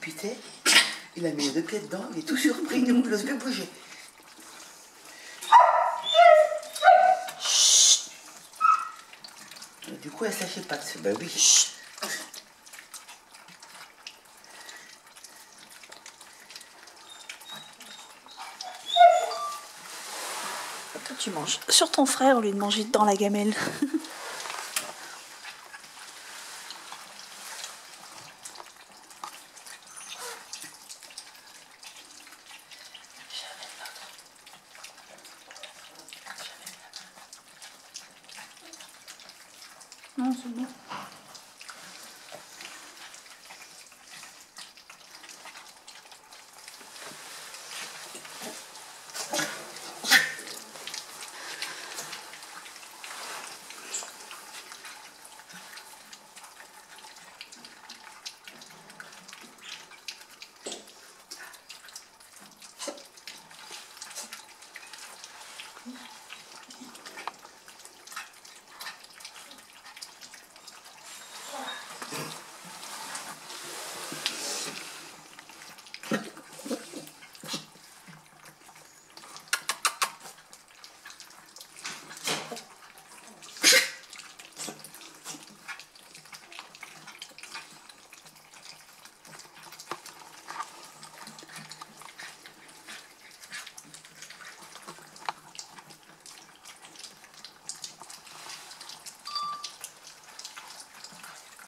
profité. Il a mis les deux pieds dedans, il est tout surpris, du coup il n'ose plus bouger. Chut. Du coup elle sèche les pattes. Ben oui. Chut. Toi tu manges sur ton frère au lieu de manger dans la gamelle. Non, c'est bon.